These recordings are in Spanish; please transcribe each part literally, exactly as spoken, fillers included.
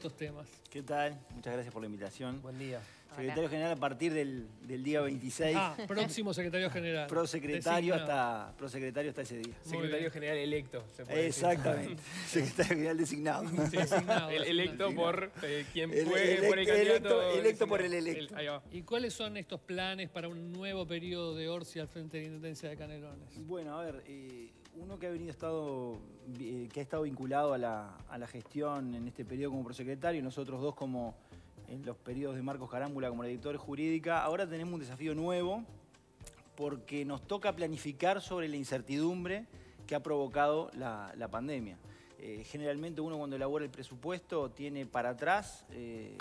estos temas. ¿Qué tal? Muchas gracias por la invitación. Buen día. Secretario Hola. General a partir del, del día veintiséis. Ah, próximo secretario general. Prosecretario hasta, prosecretario hasta ese día. Secretario general electo, se puede Exactamente. decir. Secretario general designado. Sí, designado, El, electo designado. por eh, quien El- fue electo- por el candidato. electo- electo por el electo. El- ahí va. ¿Y cuáles son estos planes para un nuevo periodo de Orsi al frente de la Intendencia de Canelones? Bueno, a ver, eh, uno que ha venido estado, eh, que ha estado vinculado a la, a la gestión en este periodo como prosecretario, y nosotros dos como en los periodos de Marcos Carámbula como la directora jurídica, ahora tenemos un desafío nuevo porque nos toca planificar sobre la incertidumbre que ha provocado la, la pandemia. Eh, generalmente uno cuando elabora el presupuesto tiene para atrás eh,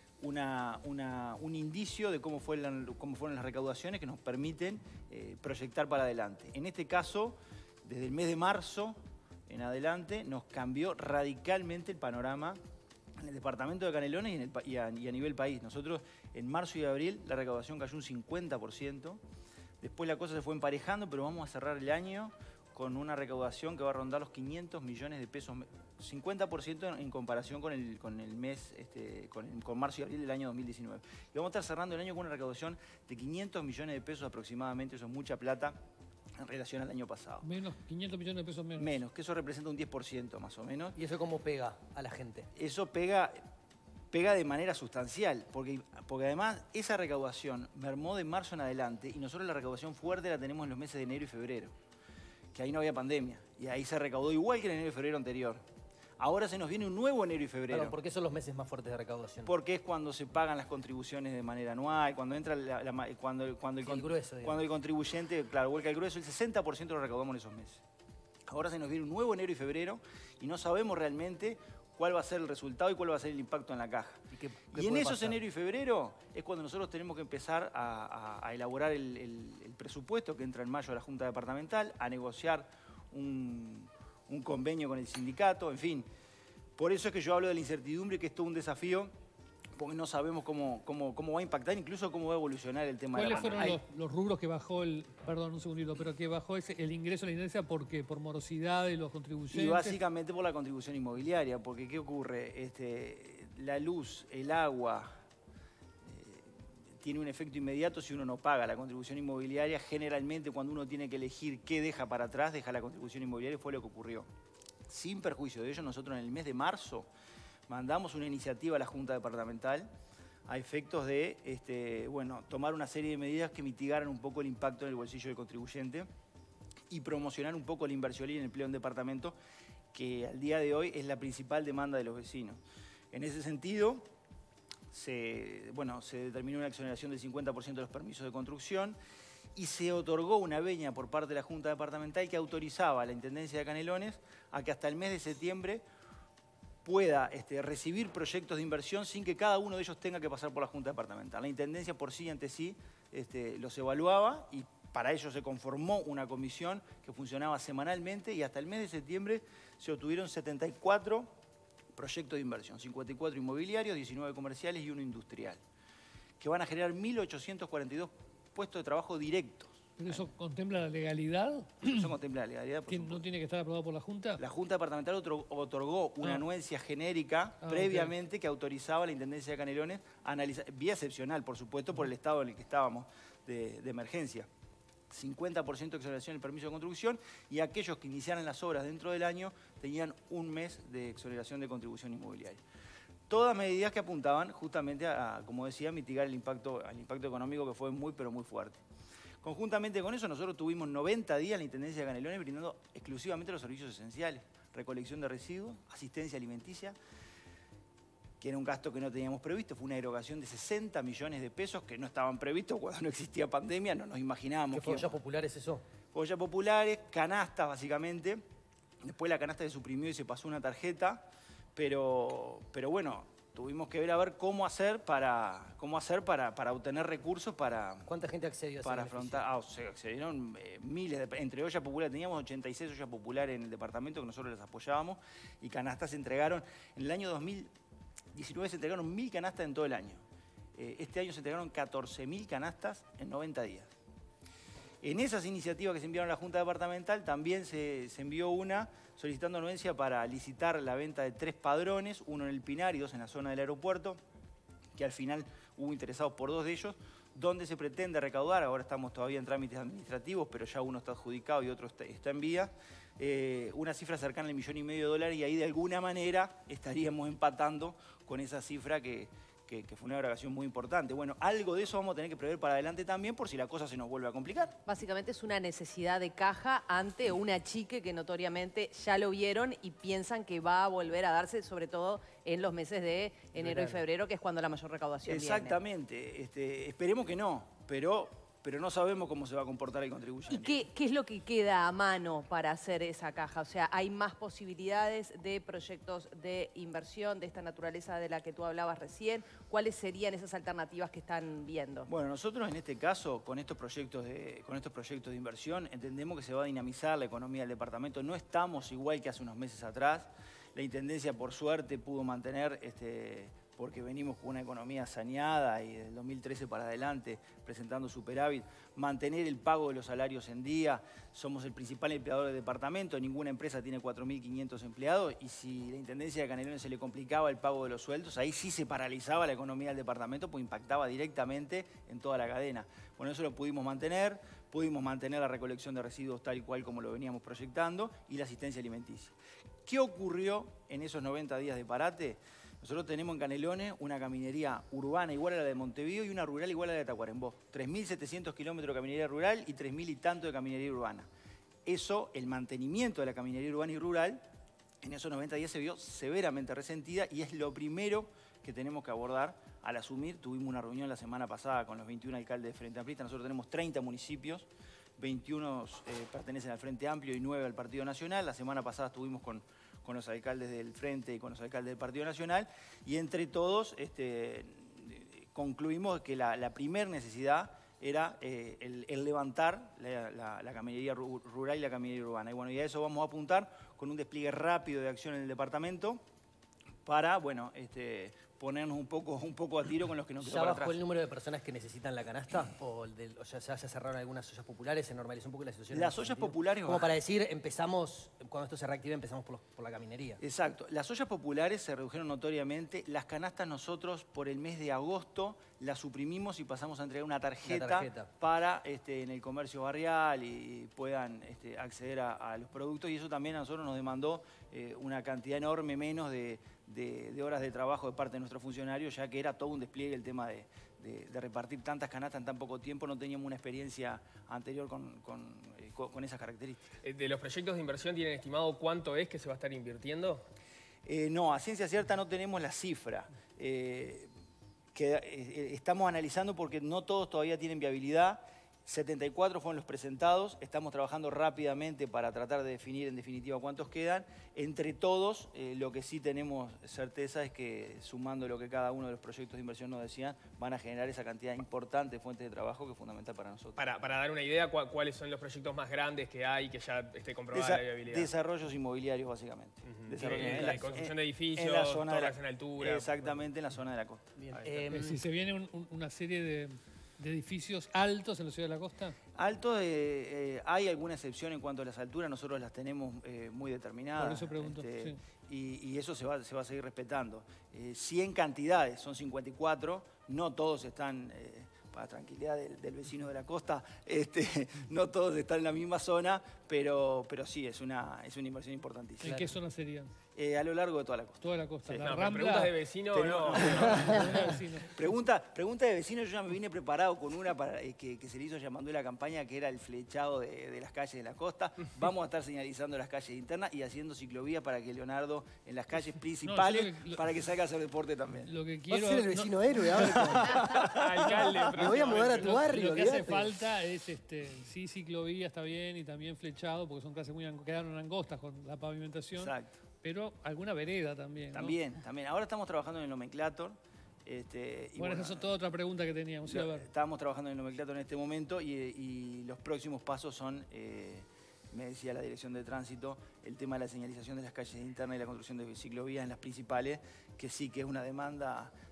una, una, un indicio de cómo, fue la, cómo fueron las recaudaciones que nos permiten eh, proyectar para adelante. En este caso, desde el mes de marzo en adelante, nos cambió radicalmente el panorama en el departamento de Canelones y, en el, y, a, y a nivel país. Nosotros en marzo y abril la recaudación cayó un cincuenta por ciento. Después la cosa se fue emparejando, pero vamos a cerrar el año con una recaudación que va a rondar los quinientos millones de pesos, cincuenta por ciento en comparación con el, con el mes, este, con, el, con marzo y abril del año dos mil diecinueve. Y vamos a estar cerrando el año con una recaudación de quinientos millones de pesos aproximadamente, eso es mucha plata en relación al año pasado. Menos, quinientos millones de pesos menos. Menos, que eso representa un diez por ciento más o menos. ¿Y eso cómo pega a la gente? Eso pega, pega de manera sustancial, porque, porque además esa recaudación mermó de marzo en adelante y nosotros la recaudación fuerte la tenemos en los meses de enero y febrero, que ahí no había pandemia y ahí se recaudó igual que en enero y febrero anterior. Ahora se nos viene un nuevo enero y febrero. Claro, ¿por qué son los meses más fuertes de recaudación? Porque es cuando se pagan las contribuciones de manera anual, cuando entra la, la, cuando, cuando, el, Sí, el grueso, digamos. cuando el contribuyente, claro, vuelca el grueso, el sesenta por ciento lo recaudamos en esos meses. Ahora se nos viene un nuevo enero y febrero y no sabemos realmente cuál va a ser el resultado y cuál va a ser el impacto en la caja. ¿Y, qué, qué Y en puede esos pasar? enero y febrero es cuando nosotros tenemos que empezar a, a, a elaborar el, el, el presupuesto que entra en mayo a la Junta Departamental, a negociar un, un convenio con el sindicato, en fin. Por eso es que yo hablo de la incertidumbre, que es todo un desafío, porque no sabemos cómo, cómo, cómo va a impactar, incluso cómo va a evolucionar el tema de la ¿Cuáles pandemia. fueron los, los rubros que bajó el, perdón, un segundito, pero que bajó ese, el ingreso a la Intendencia? ¿Por qué? ¿Por morosidad de los contribuyentes? Y básicamente por la contribución inmobiliaria, porque ¿qué ocurre? Este, la luz, el agua, eh, tiene un efecto inmediato si uno no paga. La contribución inmobiliaria, generalmente cuando uno tiene que elegir qué deja para atrás, deja la contribución inmobiliaria, y fue lo que ocurrió. Sin perjuicio de ello, nosotros en el mes de marzo mandamos una iniciativa a la Junta Departamental a efectos de este, bueno, tomar una serie de medidas que mitigaran un poco el impacto en el bolsillo del contribuyente y promocionar un poco la inversión y el empleo en departamento, que al día de hoy es la principal demanda de los vecinos. En ese sentido, se, bueno, se determinó una exoneración del cincuenta por ciento de los permisos de construcción y se otorgó una venia por parte de la Junta Departamental que autorizaba a la Intendencia de Canelones a que hasta el mes de septiembre pueda este, recibir proyectos de inversión sin que cada uno de ellos tenga que pasar por la Junta Departamental. La Intendencia por sí ante sí este, los evaluaba y para ello se conformó una comisión que funcionaba semanalmente y hasta el mes de septiembre se obtuvieron setenta y cuatro proyectos de inversión, cincuenta y cuatro inmobiliarios, diecinueve comerciales y uno industrial, que van a generar mil ochocientos cuarenta y dos puestos de trabajo directos. ¿Pero eso contempla la legalidad? Eso contempla la legalidad, por ¿Que supuesto. no tiene que estar aprobado por la Junta? La Junta Departamental otro- otorgó una Ah. anuencia genérica Ah, previamente que autorizaba a la Intendencia de Canelones a analizar, vía excepcional, por supuesto, por el estado en el que estábamos de, de emergencia. cincuenta por ciento de exoneración del permiso de construcción y aquellos que iniciaran las obras dentro del año tenían un mes de exoneración de contribución inmobiliaria. Todas medidas que apuntaban justamente a, a, como decía, mitigar el impacto, al impacto económico que fue muy, pero muy fuerte. Conjuntamente con eso, nosotros tuvimos noventa días en la Intendencia de Canelones brindando exclusivamente los servicios esenciales, recolección de residuos, asistencia alimenticia, que era un gasto que no teníamos previsto, fue una erogación de sesenta millones de pesos que no estaban previstos cuando no existía pandemia, no nos imaginábamos. ¿Qué que ollas íbamos- populares eso? Ollas populares, canastas básicamente, después la canasta se suprimió y se pasó una tarjeta, pero, pero bueno, tuvimos que ver a ver cómo hacer para, cómo hacer para, para obtener recursos para, ¿Cuánta gente accedió a ese para beneficio? afrontar. Ah, o sea, se dieron eh, miles, de, entre ollas populares, teníamos ochenta y seis ollas populares en el departamento que nosotros les apoyábamos y canastas se entregaron, en el año dos mil diecinueve se entregaron mil canastas en todo el año. Eh, este año se entregaron catorce mil canastas en noventa días. En esas iniciativas que se enviaron a la Junta Departamental también se, se envió una solicitando anuencia para licitar la venta de tres padrones, uno en el Pinar y dos en la zona del aeropuerto, que al final hubo interesados por dos de ellos, donde se pretende recaudar, ahora estamos todavía en trámites administrativos, pero ya uno está adjudicado y otro está, está en vía, eh, una cifra cercana al millón y medio de dólares y ahí de alguna manera estaríamos empatando con esa cifra que, que, que fue una erogación muy importante. Bueno, algo de eso vamos a tener que prever para adelante también por si la cosa se nos vuelve a complicar. Básicamente es una necesidad de caja ante una chique que notoriamente ya lo vieron y piensan que va a volver a darse, sobre todo en los meses de enero y febrero, que es cuando la mayor recaudación Exactamente. viene. Este, esperemos que no, pero, pero no sabemos cómo se va a comportar el contribuyente. ¿Y qué, qué es lo que queda a mano para hacer esa caja? O sea, ¿hay más posibilidades de proyectos de inversión de esta naturaleza de la que tú hablabas recién? ¿Cuáles serían esas alternativas que están viendo? Bueno, nosotros en este caso, con estos proyectos de, con estos proyectos de inversión, entendemos que se va a dinamizar la economía del departamento. No estamos igual que hace unos meses atrás. La Intendencia, por suerte, pudo mantener, este, porque venimos con una economía saneada y del dos mil trece para adelante presentando superávit, mantener el pago de los salarios en día. Somos el principal empleador del departamento, ninguna empresa tiene cuatro mil quinientos empleados y si la Intendencia de Canelones se le complicaba el pago de los sueldos, ahí sí se paralizaba la economía del departamento, pues impactaba directamente en toda la cadena. Bueno, eso lo pudimos mantener, pudimos mantener la recolección de residuos tal y cual como lo veníamos proyectando y la asistencia alimenticia. ¿Qué ocurrió en esos noventa días de parate? Nosotros tenemos en Canelones una caminería urbana igual a la de Montevideo y una rural igual a la de Tacuarembó. tres mil setecientos kilómetros de caminería rural y tres mil y tanto de caminería urbana. Eso, el mantenimiento de la caminería urbana y rural, en esos noventa días se vio severamente resentida y es lo primero que tenemos que abordar al asumir. Tuvimos una reunión la semana pasada con los veintiún alcaldes de Frente Amplista. Nosotros tenemos treinta municipios, veintiuno eh, pertenecen al Frente Amplio y nueve al Partido Nacional. La semana pasada estuvimos con, con los alcaldes del Frente y con los alcaldes del Partido Nacional y entre todos este, concluimos que la, la primer necesidad era eh, el, el levantar la, la, la caminería rural y la caminería urbana. Y bueno, y a eso vamos a apuntar con un despliegue rápido de acción en el departamento para, bueno, este, ponernos un poco, un poco a tiro con los que nos quedó ¿Ya para bajó atrás. el número de personas que necesitan la canasta? ¿O, el del, o ya, ya se cerraron algunas ollas populares? ¿Se normalizó un poco la situación? Las ollas populares... Como para decir, empezamos, cuando esto se reactive, empezamos por, los, por la caminería. Exacto. Las ollas populares se redujeron notoriamente. Las canastas nosotros, por el mes de agosto, las suprimimos y pasamos a entregar una tarjeta, tarjeta. para este, en el comercio barrial y puedan este, acceder a, a los productos. Y eso también a nosotros nos demandó eh, una cantidad enorme menos de, de, de horas de trabajo de parte de nuestros funcionarios, ya que era todo un despliegue el tema de, de, de repartir tantas canastas en tan poco tiempo. No teníamos una experiencia anterior con, con, eh, con, con esas características. ¿De los proyectos de inversión tienen estimado cuánto es que se va a estar invirtiendo? Eh, no, a ciencia cierta no tenemos la cifra. Eh, que eh, estamos analizando porque no todos todavía tienen viabilidad. setenta y cuatro fueron los presentados. Estamos trabajando rápidamente para tratar de definir en definitiva cuántos quedan. Entre todos, eh, lo que sí tenemos certeza es que sumando lo que cada uno de los proyectos de inversión nos decían, van a generar esa cantidad importante de fuentes de trabajo que es fundamental para nosotros. Para, para dar una idea, ¿cu ¿cuáles son los proyectos más grandes que hay que ya esté comprobada Desa la viabilidad? Desarrollos inmobiliarios, básicamente. Uh-huh. Desarrollos, en, en en la, la construcción en, de edificios, en la zona de la, torres en altura. Exactamente, en la zona de la costa. Bien. Eh, Eh, si se viene un- un- una serie de, de edificios altos en la ciudad de la costa. Alto, eh, eh, hay alguna excepción en cuanto a las alturas, nosotros las tenemos eh, muy determinadas. Por eso pregunto, sí. y, y eso se va, se va a seguir respetando. Eh, cien cantidades, son cincuenta y cuatro, no todos están, eh, para tranquilidad del, del vecino de la costa, este, no todos están en la misma zona, pero, pero sí, es una, es una inversión importantísima. ¿En qué zona serían? Eh, a lo largo de toda la costa. Toda la costa. Sí. La No, pero Rambla. preguntas de vecino, Tenemos- no. de vecino. Pregunta, pregunta de vecino, yo ya me vine preparado con una para, eh, que, que se le hizo llamando la campaña, que era el flechado de, de las calles de la costa. Vamos a estar señalizando las calles internas y haciendo ciclovía para que Leonardo en las calles principales, yo lo que- lo- para que salga a hacer deporte también. Lo que vas quiero. a ser el no- vecino héroe ahora. Alcalde, Me voy a mudar a próximamente. tu Lo, barrio, lo que hace olvídate. falta es, este, sí, ciclovía está bien y también flechado, porque son calles muy ang- quedaron angostas con la pavimentación, Exacto. pero alguna vereda también, ¿no? También, también. Ahora estamos trabajando en el nomenclator. Este, y Bueno, esa es toda otra pregunta que teníamos. Sí, a lo- ver. Estábamos trabajando en el nomenclator en este momento y, y los próximos pasos son, eh, me decía la Dirección de Tránsito, el tema de la señalización de las calles internas y la construcción de ciclovías en las principales, que sí que es una demanda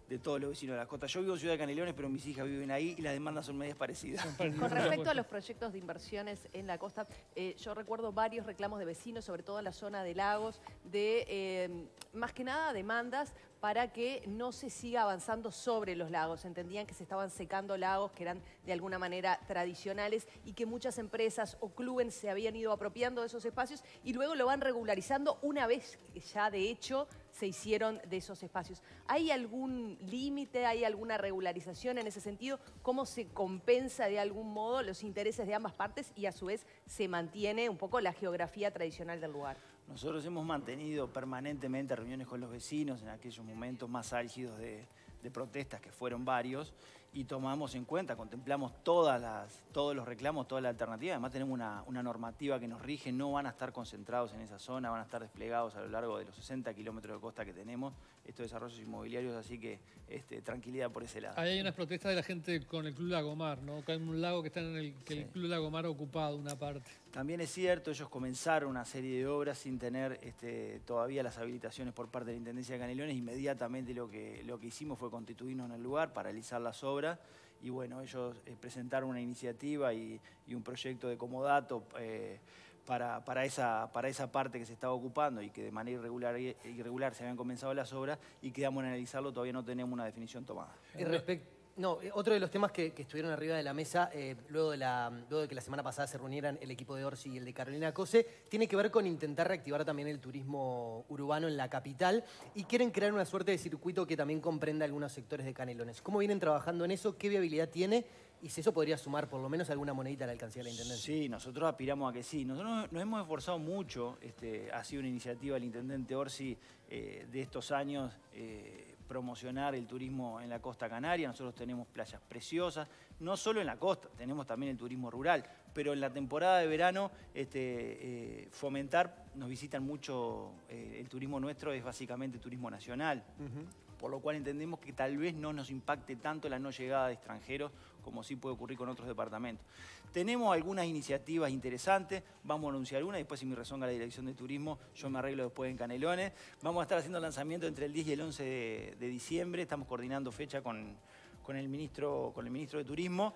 de todos los vecinos de la costa. Yo vivo en Ciudad de Canelones, pero mis hijas viven ahí y las demandas son medias parecidas. Con respecto a los proyectos de inversiones en la costa, eh, yo recuerdo varios reclamos de vecinos, sobre todo en la zona de lagos, de eh, más que nada demandas para que no se siga avanzando sobre los lagos. Entendían que se estaban secando lagos que eran de alguna manera tradicionales y que muchas empresas o clubes se habían ido apropiando de esos espacios y luego lo van regularizando una vez que ya de hecho se hicieron de esos espacios. ¿Hay algún límite, hay alguna regularización en ese sentido? ¿Cómo se compensa de algún modo los intereses de ambas partes y a su vez se mantiene un poco la geografía tradicional del lugar? Nosotros hemos mantenido permanentemente reuniones con los vecinos en aquellos momentos más álgidos de, de protestas, que fueron varios, y tomamos en cuenta, contemplamos todas las, todos los reclamos, toda la alternativa. Además tenemos una, una normativa que nos rige, no van a estar concentrados en esa zona, van a estar desplegados a lo largo de los sesenta kilómetros de costa que tenemos, estos desarrollos inmobiliarios, así que este, tranquilidad por ese lado. Ahí hay unas protestas de la gente con el Club Lagomar, ¿no? Que hay un lago que está en el, que Sí. el Club Lagomar ha ocupado una parte. También es cierto, ellos comenzaron una serie de obras sin tener este, todavía las habilitaciones por parte de la Intendencia de Canelones. Inmediatamente lo que, lo que hicimos fue constituirnos en el lugar, paralizar las obras. Y bueno, ellos eh, presentaron una iniciativa y, y un proyecto de comodato eh, para, para, esa, para esa parte que se estaba ocupando y que de manera irregular, irregular se habían comenzado las obras y quedamos en analizarlo, todavía no tenemos una definición tomada. Y respecto... No, eh, otro de los temas que, que estuvieron arriba de la mesa, eh, luego, de la, luego de que la semana pasada se reunieran el equipo de Orsi y el de Carolina Cose, tiene que ver con intentar reactivar también el turismo urbano en la capital y quieren crear una suerte de circuito que también comprenda algunos sectores de Canelones. ¿Cómo vienen trabajando en eso? ¿Qué viabilidad tiene? Y si eso podría sumar por lo menos alguna monedita a la alcancía de la Intendencia. Sí, nosotros aspiramos a que sí. Nosotros nos hemos esforzado mucho, este, ha sido una iniciativa del Intendente Orsi eh, de estos años, eh, promocionar el turismo en la costa canaria. Nosotros tenemos playas preciosas, no solo en la costa, tenemos también el turismo rural, pero en la temporada de verano este, eh, fomentar, nos visitan mucho, eh, el turismo nuestro es básicamente turismo nacional. Uh-huh. Por lo cual entendemos que tal vez no nos impacte tanto la no llegada de extranjeros como sí puede ocurrir con otros departamentos. Tenemos algunas iniciativas interesantes, vamos a anunciar una, y después si me rezonga la Dirección de Turismo, yo me arreglo después en Canelones. Vamos a estar haciendo el lanzamiento entre el diez y el once de, de diciembre, estamos coordinando fecha con, con, el ministro, con el ministro de Turismo.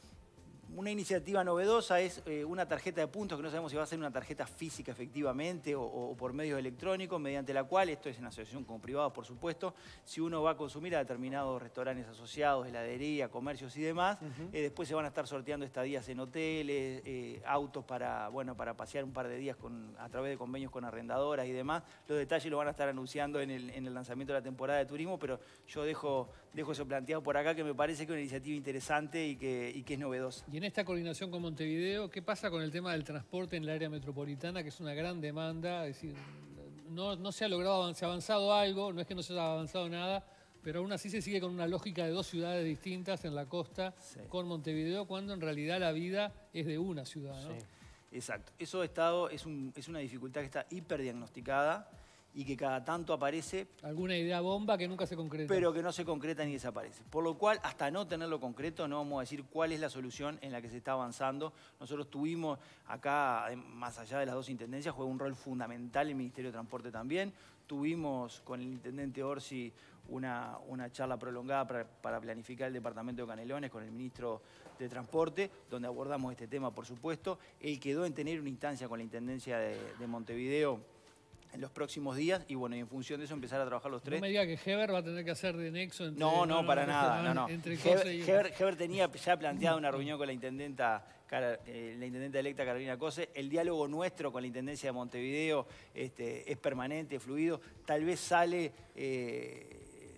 Una iniciativa novedosa es eh, una tarjeta de puntos, que no sabemos si va a ser una tarjeta física efectivamente o, o por medios electrónicos, mediante la cual, esto es en asociación con privados por supuesto, si uno va a consumir a determinados restaurantes asociados, heladería, comercios y demás, uh-huh. eh, después se van a estar sorteando estadías en hoteles, eh, autos para, bueno, para pasear un par de días con, a través de convenios con arrendadoras y demás. Los detalles los van a estar anunciando en el, en el lanzamiento de la temporada de turismo, pero yo dejo, dejo eso planteado por acá, que me parece que es una iniciativa interesante y que, y que es novedosa. Y en esta coordinación con Montevideo, ¿qué pasa con el tema del transporte en el área metropolitana, que es una gran demanda? Es decir, no, no se ha logrado, se ha avanzado algo, no es que no se haya avanzado nada, pero aún así se sigue con una lógica de dos ciudades distintas en la costa, sí, con Montevideo, cuando en realidad la vida es de una ciudad, ¿no? Sí, exacto. Eso estado, es, un, es una dificultad que está hiperdiagnosticada y que cada tanto aparece. Alguna idea bomba que nunca se concreta. Pero que no se concreta ni desaparece. Por lo cual, hasta no tenerlo concreto, no vamos a decir cuál es la solución en la que se está avanzando. Nosotros tuvimos acá, más allá de las dos intendencias, juega un rol fundamental el Ministerio de Transporte también. Tuvimos con el intendente Orsi una, una charla prolongada para, para planificar el departamento de Canelones con el ministro de Transporte, donde abordamos este tema, por supuesto. Él quedó en tener una instancia con la intendencia de, de Montevideo en los próximos días, y bueno, y en función de eso empezar a trabajar los tres. No me diga que Heber va a tener que hacer de nexo entre... No, no, no para no, nada, no, no. Entre Heber, y... Heber, Heber tenía ya planteado una reunión con la intendenta, eh, la intendenta electa Carolina Cose. El diálogo nuestro con la Intendencia de Montevideo este, es permanente, fluido. Tal vez sale... Eh,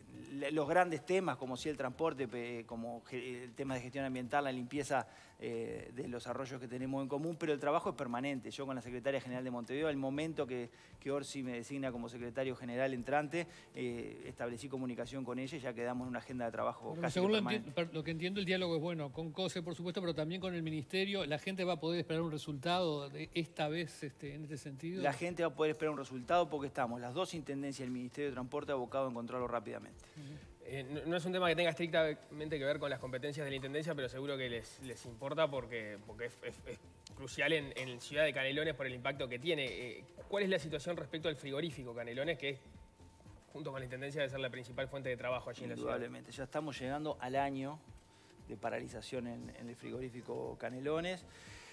los grandes temas, como si el transporte, como el tema de gestión ambiental, la limpieza eh, de los arroyos que tenemos en común, pero el trabajo es permanente. Yo con la Secretaria General de Montevideo, al momento que, que Orsi me designa como Secretario General entrante, eh, establecí comunicación con ella y ya quedamos en una agenda de trabajo bueno, casi según permanente. Lo, enti lo que entiendo, el diálogo es bueno, con COSE, por supuesto, pero también con el Ministerio. ¿La gente va a poder esperar un resultado de esta vez este, en este sentido? La gente va a poder esperar un resultado porque estamos las dos intendencias y el Ministerio de Transporte abocados a encontrarlo rápidamente. Uh-huh. Eh, no, no es un tema que tenga estrictamente que ver con las competencias de la Intendencia, pero seguro que les, les importa porque, porque es, es, es crucial en, en Ciudad de Canelones por el impacto que tiene. Eh, ¿Cuál es la situación respecto al frigorífico Canelones, que es junto con la Intendencia, debe ser la principal fuente de trabajo allí en la ciudad. Indudablemente, ya estamos llegando al año de paralización en, en el frigorífico Canelones.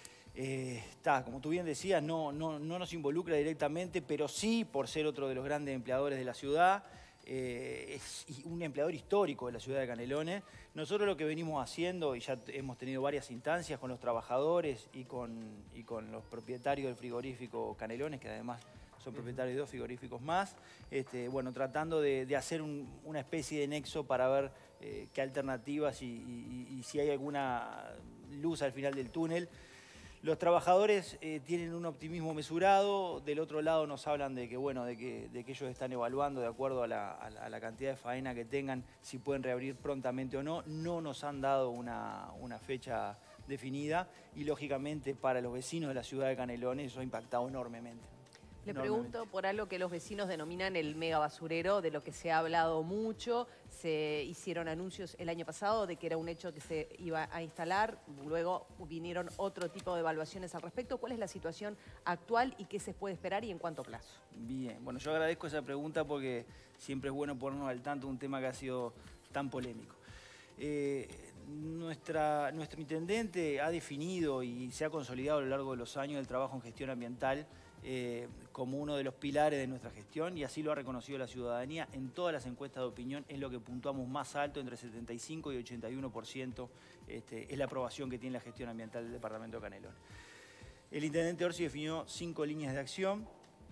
Eh, está, como tú bien decías, no, no, no nos involucra directamente, pero sí por ser otro de los grandes empleadores de la ciudad. Eh, es un empleador histórico de la ciudad de Canelones. Nosotros lo que venimos haciendo, y ya hemos tenido varias instancias con los trabajadores y con, y con los propietarios del frigorífico Canelones, que además son propietarios de dos frigoríficos más, este, bueno, tratando de, de hacer un, una especie de nexo para ver eh, qué alternativas y, y, y si hay alguna luz al final del túnel. Los trabajadores eh, tienen un optimismo mesurado, del otro lado nos hablan de que, bueno, de que, de que ellos están evaluando de acuerdo a la, a, la, a la cantidad de faena que tengan, si pueden reabrir prontamente o no. No nos han dado una, una fecha definida y lógicamente para los vecinos de la ciudad de Canelones eso ha impactado enormemente. Le pregunto por algo que los vecinos denominan el mega basurero, de lo que se ha hablado mucho. Se hicieron anuncios el año pasado de que era un hecho que se iba a instalar. Luego vinieron otro tipo de evaluaciones al respecto. ¿Cuál es la situación actual y qué se puede esperar y en cuánto plazo? Bien, bueno, yo agradezco esa pregunta porque siempre es bueno ponernos al tanto de un tema que ha sido tan polémico. Eh, nuestra, nuestro intendente ha definido y se ha consolidado a lo largo de los años el trabajo en gestión ambiental Eh, como uno de los pilares de nuestra gestión y así lo ha reconocido la ciudadanía. En todas las encuestas de opinión es lo que puntuamos más alto, entre setenta y cinco y ochenta y uno por ciento este, es la aprobación que tiene la gestión ambiental del departamento de Canelones. El intendente Orsi definió cinco líneas de acción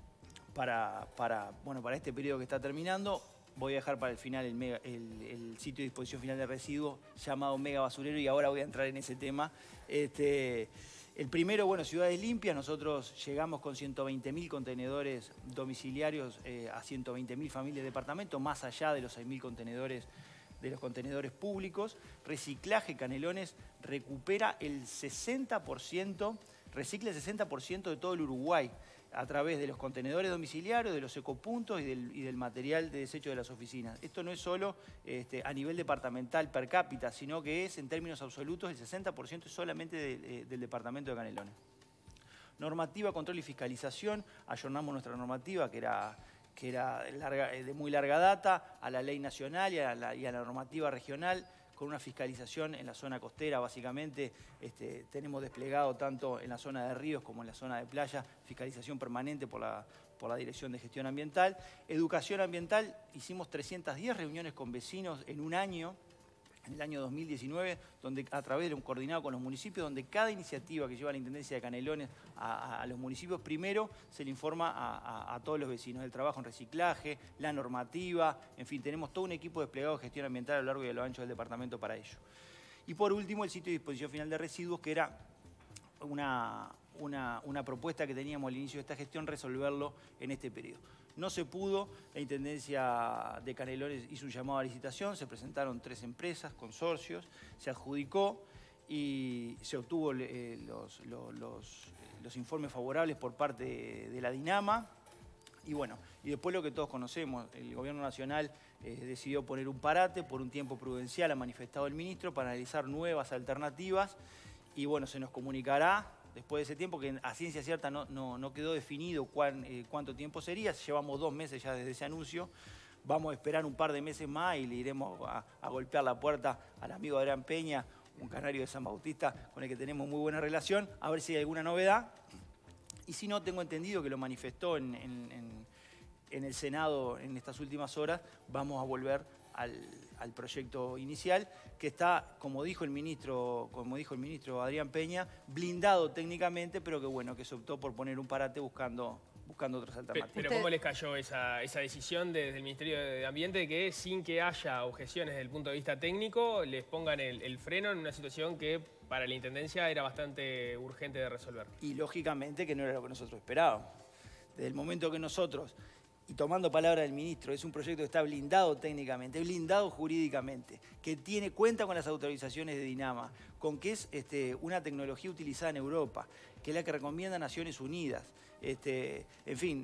para, para, bueno, para este periodo que está terminando. Voy a dejar para el final el, mega, el, el sitio de disposición final de residuos llamado Mega Basurero y ahora voy a entrar en ese tema. Este, El primero, bueno, ciudades limpias. Nosotros llegamos con ciento veinte mil contenedores domiciliarios eh, a ciento veinte mil familias de departamento, más allá de los seis mil contenedores de los contenedores públicos. Reciclaje Canelones recupera el sesenta por ciento, recicla el sesenta por ciento de todo el Uruguay a través de los contenedores domiciliarios, de los ecopuntos y del, y del material de desecho de las oficinas. Esto no es solo este, a nivel departamental per cápita, sino que es en términos absolutos el sesenta por ciento solamente de, de, del departamento de Canelones. Normativa, control y fiscalización. Ayornamos nuestra normativa, que era, que era larga, de muy larga data, a la ley nacional y a la, y a la normativa regional, con una fiscalización en la zona costera, básicamente. Este, tenemos desplegado tanto en la zona de ríos como en la zona de playa, fiscalización permanente por la, por la Dirección de Gestión Ambiental. Educación ambiental, hicimos trescientas diez reuniones con vecinos en un año, en el año dos mil diecinueve, donde a través de un coordinado con los municipios, donde cada iniciativa que lleva la Intendencia de Canelones a, a, a los municipios, primero se le informa a, a, a todos los vecinos del trabajo en reciclaje, la normativa, en fin, tenemos todo un equipo desplegado de gestión ambiental a lo largo y a lo ancho del departamento para ello. Y por último, el sitio de disposición final de residuos, que era una, una, una propuesta que teníamos al inicio de esta gestión, resolverlo en este periodo. No se pudo, la Intendencia de Canelones hizo un llamado a licitación, se presentaron tres empresas, consorcios, se adjudicó y se obtuvo eh, los, los, los, los informes favorables por parte de, de la Dinama. Y bueno, y después lo que todos conocemos, el Gobierno Nacional eh, decidió poner un parate por un tiempo prudencial, ha manifestado el ministro, para analizar nuevas alternativas y bueno, se nos comunicará después de ese tiempo, que a ciencia cierta no, no, no quedó definido cuán, eh, cuánto tiempo sería. Llevamos dos meses ya desde ese anuncio. Vamos a esperar un par de meses más y le iremos a, a golpear la puerta al amigo Adrián Peña, un canario de San Bautista con el que tenemos muy buena relación, a ver si hay alguna novedad. Y si no, tengo entendido que lo manifestó en, en, en, en el Senado en estas últimas horas, vamos a volver al, al proyecto inicial, que está, como dijo el ministro, como dijo el ministro Adrián Peña, blindado técnicamente, pero que bueno, que se optó por poner un parate buscando, buscando otras alternativas. Pero ¿cómo les cayó esa, esa decisión desde el Ministerio de Ambiente de que sin que haya objeciones desde el punto de vista técnico les pongan el, el freno en una situación que para la Intendencia era bastante urgente de resolver? Y lógicamente que no era lo que nosotros esperábamos. Desde el momento que nosotros, y tomando palabra del ministro, es un proyecto que está blindado técnicamente, blindado jurídicamente, que tiene cuenta con las autorizaciones de Dinama, con que es este, una tecnología utilizada en Europa, que es la que recomienda Naciones Unidas. Este, en fin,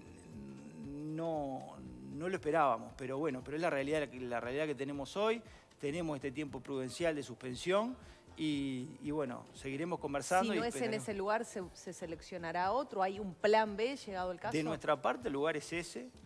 no, no lo esperábamos, pero bueno, pero es la realidad, la realidad que tenemos hoy. Tenemos este tiempo prudencial de suspensión. Y, y bueno, seguiremos conversando. Si no y es en ese lugar, se, se seleccionará otro. ¿Hay un plan B llegado el caso? De nuestra parte, el lugar es ese.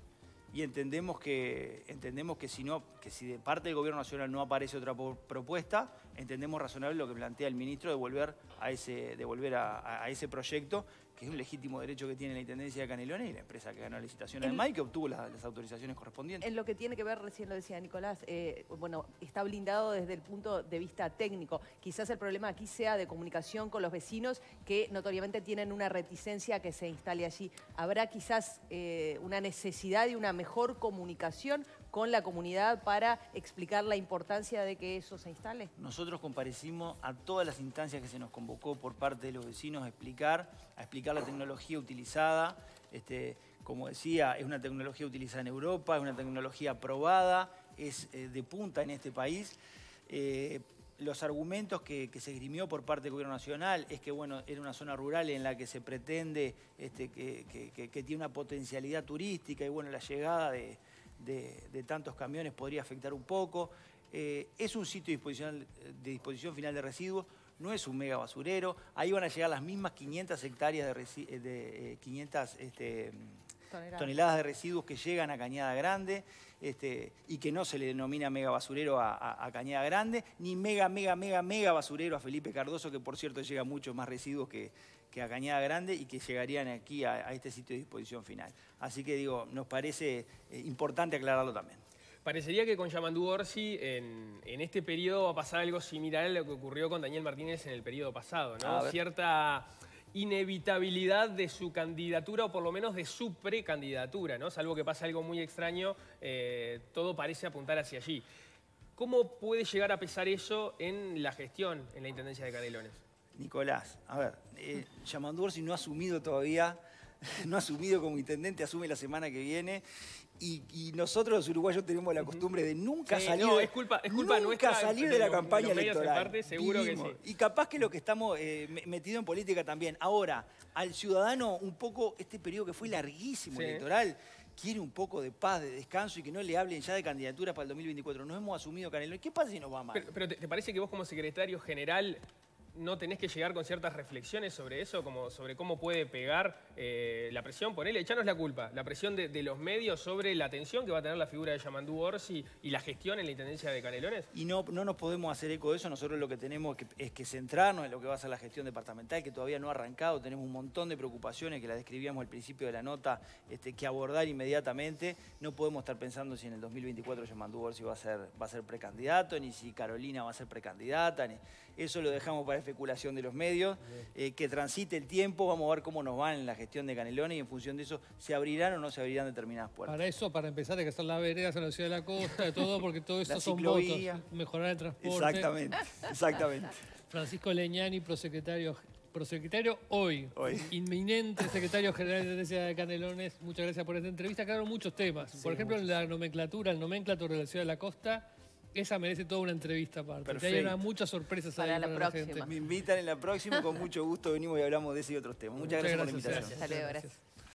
y entendemos que, entendemos que, si no, que si de parte del Gobierno Nacional no aparece otra propuesta, entendemos razonable lo que plantea el ministro de volver a ese, de volver a, a ese proyecto, que es un legítimo derecho que tiene la Intendencia de Canelones y la empresa que ganó la licitación En- además y que obtuvo la- las autorizaciones correspondientes. En lo que tiene que ver, recién lo decía Nicolás, eh, bueno, está blindado desde el punto de vista técnico. Quizás el problema aquí sea de comunicación con los vecinos que notoriamente tienen una reticencia a que se instale allí. ¿Habrá quizás eh, una necesidad de una mejor comunicación con la comunidad para explicar la importancia de que eso se instale? Nosotros comparecimos a todas las instancias que se nos convocó por parte de los vecinos a explicar, a explicar la tecnología utilizada. Este, como decía, es una tecnología utilizada en Europa, es una tecnología aprobada, es eh, de punta en este país. Eh, los argumentos que, que se esgrimió por parte del Gobierno Nacional es que, bueno, era una zona rural en la que se pretende, este, que, que, que, que tiene una potencialidad turística y, bueno, la llegada de... De, de tantos camiones podría afectar un poco. Eh, es un sitio de disposición, de disposición final de residuos, no es un mega basurero. Ahí van a llegar las mismas quinientas hectáreas de, resi de eh, quinientas este, Toneladas. toneladas de residuos que llegan a Cañada Grande, este, y que no se le denomina mega basurero a, a, a Cañada Grande, ni mega, mega, mega, mega basurero a Felipe Cardoso, que por cierto llega mucho más residuos que, que a Cañada Grande y que llegarían aquí a, a este sitio de disposición final. Así que digo, nos parece eh, importante aclararlo también. Parecería que con Yamandú Orsi en, en este periodo va a pasar algo similar a lo que ocurrió con Daniel Martínez en el periodo pasado, A ¿no? ver. Cierta inevitabilidad de su candidatura o por lo menos de su precandidatura, ¿no? Salvo que pase algo muy extraño, eh, todo parece apuntar hacia allí. ¿Cómo puede llegar a pesar eso en la gestión en la Intendencia de Canelones? Nicolás, a ver, eh, Yamandú Orsi no ha asumido todavía, no ha asumido como intendente, asume la semana que viene. Y, y nosotros los uruguayos tenemos la costumbre de nunca Sí, salir, no, es culpa- es culpa nunca nuestra, salir de de la los- campaña de los medios en electoral. parte, seguro que Vivimos. sí. Y capaz que lo que estamos eh, me- metidos en política también. Ahora, al ciudadano un poco, este periodo que fue larguísimo Sí. electoral, quiere un poco de paz, de descanso y que no le hablen ya de candidaturas para el dos mil veinticuatro. Nos hemos asumido Canelones. ¿Qué pasa si nos va mal? Pero, pero ¿te, te parece que vos como secretario general no tenés que llegar con ciertas reflexiones sobre eso, como sobre cómo puede pegar eh, la presión? Ponele, echanos la culpa, la presión de, de los medios sobre la atención que va a tener la figura de Yamandú Orsi y la gestión en la Intendencia de Canelones. Y no, no nos podemos hacer eco de eso. Nosotros lo que tenemos que, es que centrarnos en lo que va a ser la gestión departamental, que todavía no ha arrancado. Tenemos un montón de preocupaciones que las describíamos al principio de la nota, este, que abordar inmediatamente. No podemos estar pensando si en el dos mil veinticuatro Yamandú Orsi va a ser, va a ser precandidato, ni si Carolina va a ser precandidata. Ni, eso lo dejamos para especulación de los medios. Eh, que transite el tiempo, vamos a ver cómo nos va en la gestión de Canelones y en función de eso se abrirán o no se abrirán determinadas puertas. Para eso, para empezar, hay que hacer las veredas en la ciudad de la costa, de todo, porque todo eso La son ciclovía. votos. Mejorar el transporte. Exactamente, exactamente. Francisco Leñani, prosecretario, prosecretario hoy, Hoy. inminente secretario general de la Intendencia de Canelones. Muchas gracias por esta entrevista. Quedaron muchos temas. Por ejemplo, la nomenclatura, el nomenclator de la ciudad de la costa, esa merece toda una entrevista aparte. Perfecto. Hay una- muchas sorpresas Para ahí la para la próxima. gente. Me invitan en la próxima, con mucho gusto venimos y hablamos de ese y otros temas. Muchas, Muchas gracias por la gracias, invitación. Hasta luego, gracias.